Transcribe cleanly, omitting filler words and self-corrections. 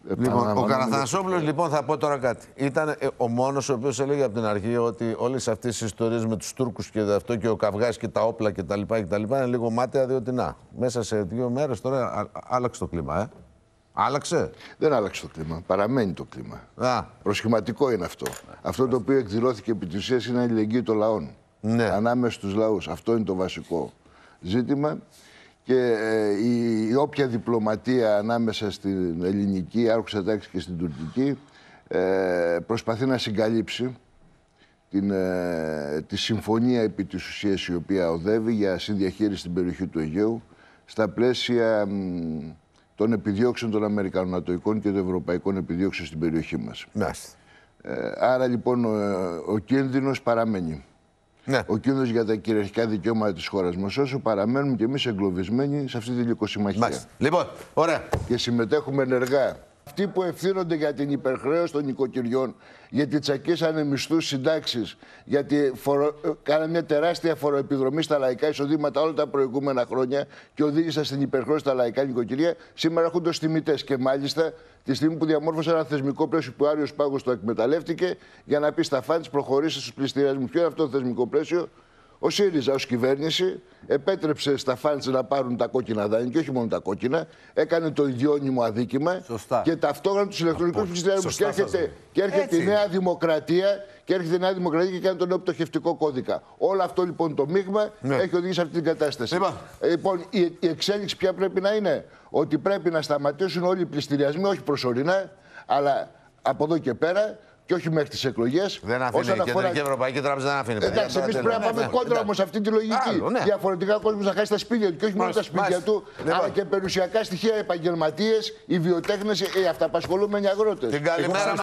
Λοιπόν, ο Καραθανασόπουλος, λοιπόν, θα πω τώρα κάτι. Ήταν ο μόνος ο οποίος έλεγε από την αρχή ότι όλες αυτές οι ιστορίες με τους Τούρκους και αυτό και ο καυγάς και τα όπλα κτλ. Είναι λίγο μάταια, διότι να, μέσα σε 2 μέρες τώρα άλλαξε το κλίμα, Άλλαξε. Δεν άλλαξε το κλίμα. Παραμένει το κλίμα. Προσχηματικό είναι αυτό. Αυτό το οποίο εκδηλώθηκε επί της ουσίας είναι η αλληλεγγύη των λαών. Ναι. Ανάμεσα στους λαούς. Αυτό είναι το βασικό ζήτημα. Και η όποια διπλωματία ανάμεσα στην ελληνική άρχουσα τάξη και στην τουρκική προσπαθεί να συγκαλύψει τη συμφωνία επί της ουσίας η οποία οδεύει για συνδιαχείριση στην περιοχή του Αιγαίου στα πλαίσια των επιδιώξεων των Αμερικανονατοικών και των Ευρωπαϊκών επιδιώξεων στην περιοχή μας. Άρα λοιπόν ο κίνδυνος παραμένει. Ναι. Ο κίνδυνος για τα κυριαρχικά δικαιώματα της χώρας μας, όσο παραμένουμε και εμείς εγκλωβισμένοι σε αυτή τη λυκοσυμμαχία. Λοιπόν, ωραία. Και συμμετέχουμε ενεργά. Αυτοί που ευθύνονται για την υπερχρέωση των νοικοκυριών, γιατί τσακίσανε μισθούς, συντάξεις, γιατί κάνανε μια τεράστια φοροεπιδρομή στα λαϊκά εισοδήματα όλα τα προηγούμενα χρόνια και οδήγησαν στην υπερχρέωση στα λαϊκά νοικοκυριά, σήμερα έρχονται ως τιμητές. Και μάλιστα τη στιγμή που διαμόρφωσαν ένα θεσμικό πλαίσιο που ο Άριος Πάγος το εκμεταλλεύτηκε για να πει στα φαντς προχωρήσει στους πληστηριασμούς. Ποιο είναι αυτό το θεσμικό πλαίσιο? Ο ΣΥΡΙΖΑ ως κυβέρνηση επέτρεψε στα φαντς να πάρουν τα κόκκινα δάνεια και όχι μόνο τα κόκκινα, έκανε το ιδιώνυμο αδίκημα. Σωστά. Και ταυτόχρονα τους ηλεκτρονικούς πληστηριασμούς. Και έρχεται η Νέα Δημοκρατία και κάνει τον νέο πτωχευτικό κώδικα. Όλο αυτό λοιπόν το μείγμα έχει οδηγήσει σε αυτή την κατάσταση. Λοιπόν, η εξέλιξη ποια πρέπει να είναι? Ότι πρέπει να σταματήσουν όλοι οι πληστηριασμοί, όχι προσωρινά, αλλά από εδώ και πέρα. Και όχι μέχρι τις εκλογές. Δεν αφήνει η Κεντρική Ευρωπαϊκή Τράπεζα, δεν αφήνει. Εντάξει, εμείς πρέπει να πάμε κόντρα όμως αυτή τη λογική. Διαφορετικά ο κόσμος θα χάσει τα σπίτια του. Και όχι μόνο τα σπίτια του, αλλά και περιουσιακά στοιχεία, επαγγελματίες, οι βιοτέχνες, οι αυταπασχολούμενοι αγρότες.